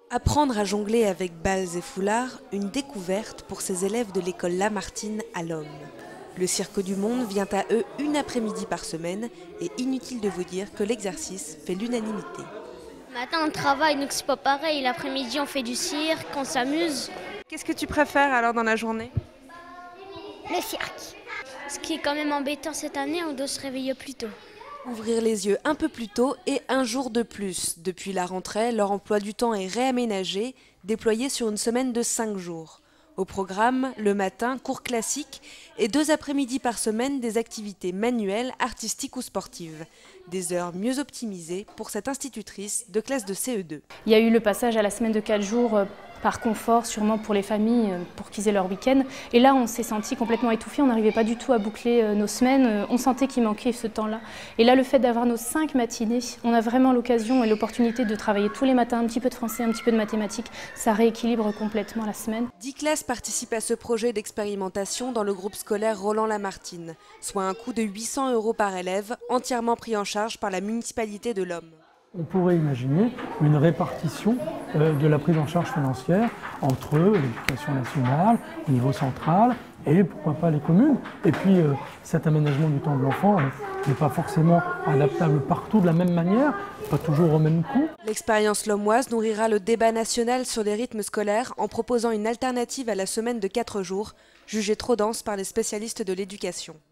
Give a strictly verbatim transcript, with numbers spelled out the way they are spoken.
Apprendre à jongler avec balles et foulards, une découverte pour ces élèves de l'école Lamartine à l'Homme. Le Cirque du Monde vient à eux une après-midi par semaine et inutile de vous dire que l'exercice fait l'unanimité. Le matin on travaille donc c'est pas pareil, l'après-midi on fait du cirque, on s'amuse. Qu'est-ce que tu préfères alors dans la journée? Le cirque. Ce qui est quand même embêtant cette année, on doit se réveiller plus tôt. Ouvrir les yeux un peu plus tôt et un jour de plus. Depuis la rentrée, leur emploi du temps est réaménagé, déployé sur une semaine de cinq jours. Au programme, le matin, cours classiques et deux après-midi par semaine des activités manuelles, artistiques ou sportives. Des heures mieux optimisées pour cette institutrice de classe de C E deux. Il y a eu le passage à la semaine de quatre jours par confort, sûrement pour les familles, pour qu'ils aient leur week-end. Et là, on s'est senti complètement étouffés, on n'arrivait pas du tout à boucler nos semaines, on sentait qu'il manquait ce temps-là. Et là, le fait d'avoir nos cinq matinées, on a vraiment l'occasion et l'opportunité de travailler tous les matins un petit peu de français, un petit peu de mathématiques, ça rééquilibre complètement la semaine. Dix classes participent à ce projet d'expérimentation dans le groupe scolaire Roland-Lamartine, soit un coût de huit cents euros par élève, entièrement pris en charge par la municipalité de l'Homme. On pourrait imaginer une répartition de la prise en charge financière entre l'éducation nationale, au niveau central, et pourquoi pas les communes. Et puis euh, cet aménagement du temps de l'enfant euh, n'est pas forcément adaptable partout de la même manière, pas toujours au même coût. L'expérience lommoise nourrira le débat national sur les rythmes scolaires en proposant une alternative à la semaine de quatre jours, jugée trop dense par les spécialistes de l'éducation.